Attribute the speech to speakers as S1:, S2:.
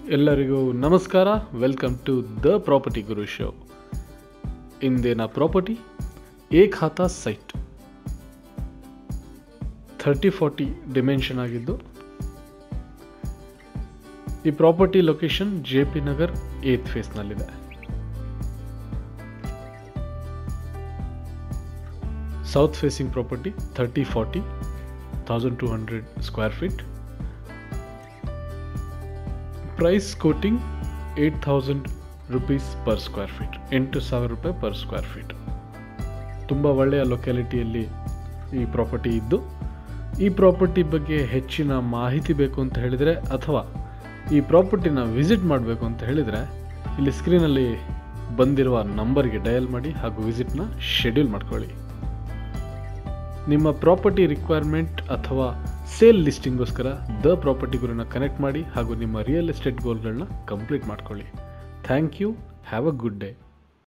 S1: ಎಲ್ಲರಿಗೂ ನಮಸ್ಕಾರ. Welcome to the property guru show. ಇಂದಿನ ಪ್ರಾಪರ್ಟಿ ಖಾತಾ ಸೈಟ್ 30-40 ಡಿಮೆನ್ಷನ್ ಆಗಿದ್ದು, ಈ property location JP Nagar 8th ಫೇಸ್ನಲ್ಲಿದೆ. South facing property 30-40 1200 square feet. Price quoting 8,000 rupees per square feet, 8,000 ರೂಪಾಯಿ ಪರ್ ಸ್ಕ್ವೇರ್ ಫೀಟ್. ತುಂಬ ಒಳ್ಳೆಯ ಲೊಕ್ಯಾಲಿಟಿಯಲ್ಲಿ ಈ ಪ್ರಾಪರ್ಟಿ ಇದ್ದು, ಈ ಪ್ರಾಪರ್ಟಿ ಬಗ್ಗೆ ಹೆಚ್ಚಿನ ಮಾಹಿತಿ ಬೇಕು ಅಂತ ಹೇಳಿದರೆ ಅಥವಾ ಈ ಪ್ರಾಪರ್ಟಿನ ವಿಸಿಟ್ ಮಾಡಬೇಕು ಅಂತ ಹೇಳಿದರೆ ಇಲ್ಲಿ ಸ್ಕ್ರೀನಲ್ಲಿ ಬಂದಿರುವ ನಂಬರ್ಗೆ ಡಯಲ್ ಮಾಡಿ ಹಾಗೂ ವಿಸಿಟ್ನ ಶೆಡ್ಯೂಲ್ ಮಾಡ್ಕೊಳ್ಳಿ. ನಿಮ್ಮ ಪ್ರಾಪರ್ಟಿ ರಿಕ್ವೈರ್ಮೆಂಟ್ ಅಥವಾ ಸೇಲ್ ಲಿಸ್ಟಿಂಗೋಸ್ಕರ ದ ಪ್ರಾಪರ್ಟಿ ಗುರುನ ಕನೆಕ್ಟ್ ಮಾಡಿ ಹಾಗೂ ನಿಮ್ಮ ರಿಯಲ್ ಎಸ್ಟೇಟ್ ಗೋಲ್ಗಳನ್ನ ಕಂಪ್ಲೀಟ್ ಮಾಡ್ಕೊಳ್ಳಿ. Thank you. Have a good day.